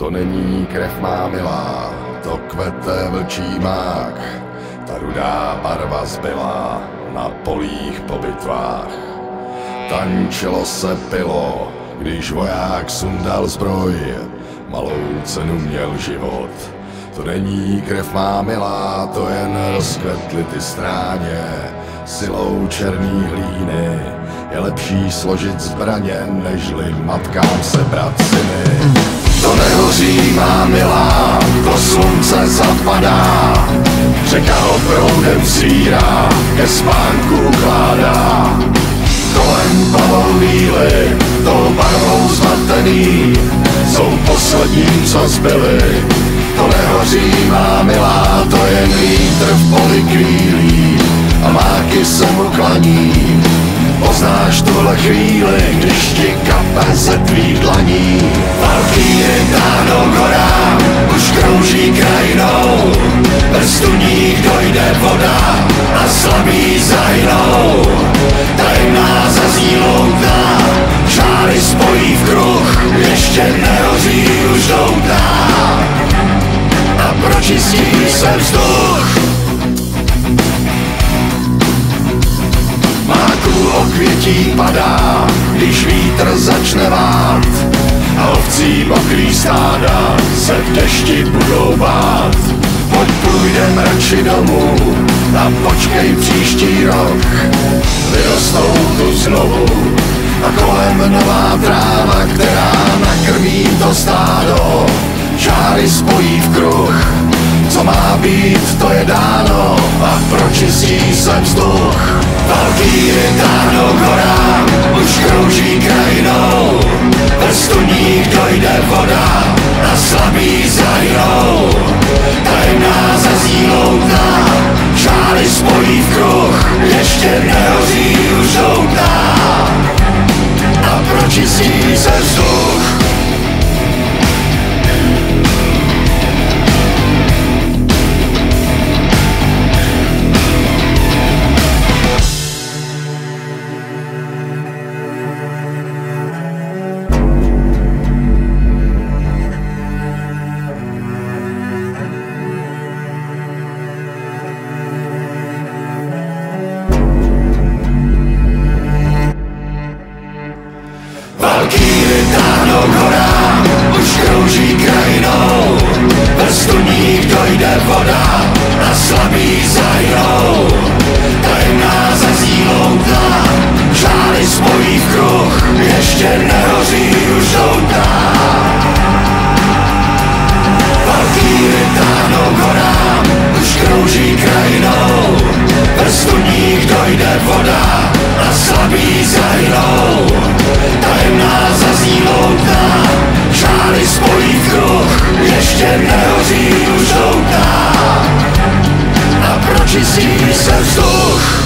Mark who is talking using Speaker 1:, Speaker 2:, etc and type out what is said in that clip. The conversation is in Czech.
Speaker 1: To není krev má milá, to kvete vlčí mák. Ta rudá barva zbylá na polích po bitvách. Tančilo se pilo, když voják sundal zbroj. Malou cenu měl život. To není krev má milá, to jen rozkvetly ty stráně. Silou černý hlíny je lepší složit zbraně, nežli matkám sebrat syny. To nehoří má milá, to slunce zapadá. Řeka ho proudem svírá, ke spánku ukládá. Kolem plavou víly, tou barvou zmatený, jsou poslední, co zbyli. To nehoří má milá, to jen vítr v poli kvílí a máky se mu klaní. Poznáš tuhle chvíli, když ti kape ze tvých dlaní. Valkýry táhnou horám, už krouží krajinou. Vrstevník dojde voda a slabí zahynou. Tajemná zazní loutá, žáry spojí v kruh, ještě nehoří už doutá. A pročistí se vzduch. Máků okvětí padá, když vítr začne vát. A ovcí mokrý stáda se v dešti budou bát. Pojď půjdem radši domů a počkej příští rok. Vyrostou tu znovu a kolem nová tráva, která nakrmí to stádo. Žáry spojí v kruh, co má být, to je dáno a pročistí se vzduch. Valkýry táhnou k horám, už krouží krajinou. Vrstevník dojde voda a slabí zahynou. Tajemná zazní loutá, žáry spojí v kruh, ještě nehoří už doutá a pročistí se vzduch. Valkýry táhnou k horám, už krouží krajinou. Vrstevník dojde voda a slabí zahynou. Tajemná zazní loutá, žáry spojí v kruh, ještě nehoří už doutá. Valkýry táhnou k horám, už krouží krajinou. Vrstevník dojde voda a slabí zahynou. Tajemná zazní loutá, žáry spojí v kruh, ještě nehoří už doutá a pročistí se vzduch.